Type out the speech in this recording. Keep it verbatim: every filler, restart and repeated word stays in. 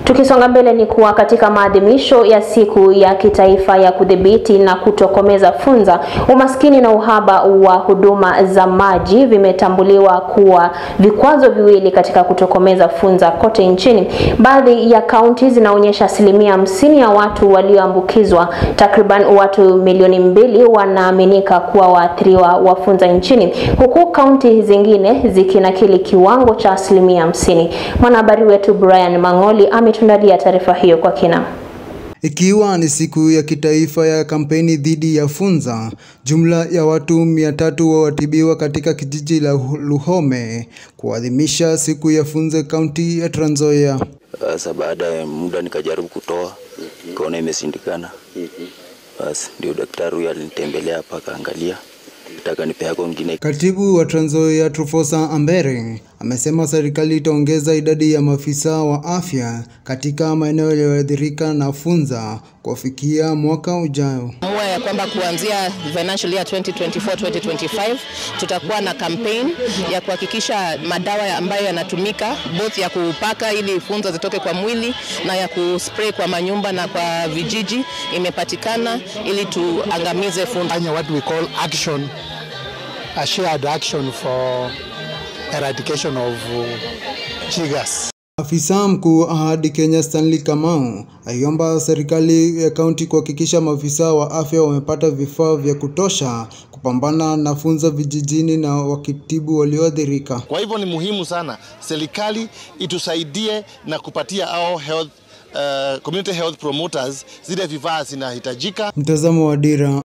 Tukisonga mbele ni kuwa katika maadhimisho ya siku ya kitaifa ya kudhibiti na kutokomeza funza, umaskini na uhaba wa huduma za maji vimetambuliwa kuwa vikwazo viwili katika kutokomeza funza kote nchini. Baadhi ya kaunti zinaonyesha asilimia hamsini ya watu walioambukizwa, takriban watu milioni mbili wanaaminika kuwa waathiriwa wa funza nchini, huku kaunti zingine zikinakili kiwango cha asilimia hamsini. Mwanahabari wetu Brian Mangoli ametundalia taarifa hiyo kwa kina. Ikiwa ni siku ya kitaifa ya kampeni dhidi ya funza, jumla ya watu mia tatu wawatibiwa katika kijiji la Luhome kuadhimisha siku ya funza kaunti ya Trans Nzoia. Sasa baada ya muda nikajaribu kutoa, kaona imeshindikana. Basi ndio daktari huyu alinitembelea hapa akaangalia, nataka nipe yako nyingine. Katibu wa Trans Nzoia Trufosa Ambere amesema serikali itaongeza idadi ya maafisa wa afya katika maeneo yaliyoathirika na funza kufikia mwaka ujao. Mwa ya kwamba kuanzia financial year twenty twenty-four twenty twenty-five tutakuwa na campaign ya kuhakikisha madawa ambayo yanatumika both ya kupaka ili funza zitoke kwa mwili na ya kuspray kwa manyumba na kwa vijiji imepatikana ili tuangamize funza. What we call action, a shared action for eradication of jiggers. Afisa mkuu wa Ahadi Kenya Stanley Kamau aiomba serikali ya kaunti kuhakikisha maafisa wa afya wamepata vifaa vya kutosha kupambana na funza vijijini na wakitibu walioathirika. Kwa hivyo ni muhimu sana serikali itusaidie na kupatia au health uh, community health promoters zile vifaa zinahitajika. Mtazamo wa Dira.